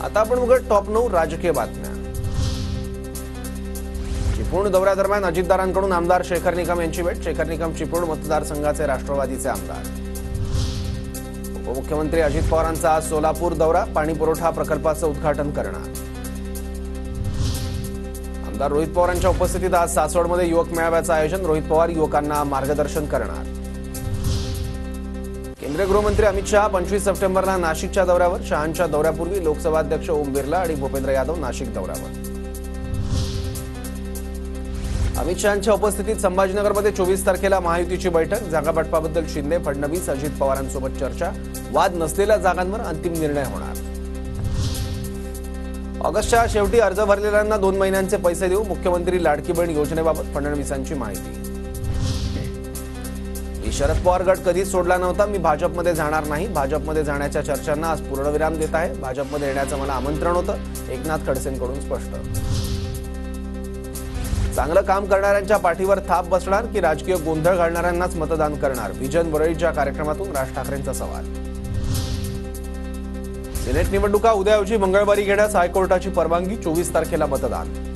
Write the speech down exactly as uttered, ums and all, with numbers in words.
आता आपण बघूया टॉप नऊ राजकीय बातम्या। चिपळूण दौऱ्यादरम्यान अजितदारांकडून आमदार शेखर निकम यांची भेट। शेखर निकम चिपळूण मतदारसंघाचे राष्ट्रवादीचे आमदार। उपमुख्यमंत्री अजित पवारांचा आज सोलापूर दौरा, पाणी पुरवठा प्रकल्पाचं उद्घाटन करणार। आमदार रोहित पवारांच्या उपस्थितीत आज सासवडमध्ये युवक मेळाव्याचं आयोजन, रोहित पवार युवकांना मार्गदर्शन करणार। केंद्रीय गृहमंत्री अमित शहा पंचवीस सप्टेंबरला नाशिकच्या दौऱ्यावर। शहांच्या दौऱ्यापूर्वी लोकसभा अध्यक्ष ओम बिर्ला आणि भूपेंद्र यादव नाशिक दौऱ्यावर। अमित शहांच्या उपस्थितीत संभाजीनगरमध्ये चोवीस तारखेला महायुतीची बैठक, जागावाटपाबद्दल शिंदे फडणवीस अजित पवारांसोबत चर्चा, वाद नसलेल्या जागांवर अंतिम निर्णय होणार। ऑगस्टच्या शेवटी अर्ज भरलेल्यांना दोन महिन्यांचे पैसे देऊ, मुख्यमंत्री लाडकी बहीण योजनेबाबत फडणवीसांची माहिती। मी शरद पवार गट कधीच सोडला नव्हता, मी भाजपमध्ये जाणार नाही, भाजपमध्ये जाण्याच्या चर्चांना आज पूर्णविराम देत आहे, भाजपमध्ये येण्याचं मला आमंत्रण होतं, एकनाथ खडसेंकडून स्पष्ट। चांगलं काम करणाऱ्यांच्या पाठीवर थाप बसणार की राजकीय गोंधळ घालणाऱ्यांनाच मतदान करणार, विजन वरळीच्या कार्यक्रमातून राज ठाकरेंचा सवाल। सिनेट निवडणुका उद्याऐवजी मंगळवारी घेण्यास हायकोर्टाची परवानगी, चोवीस तारखेला मतदान।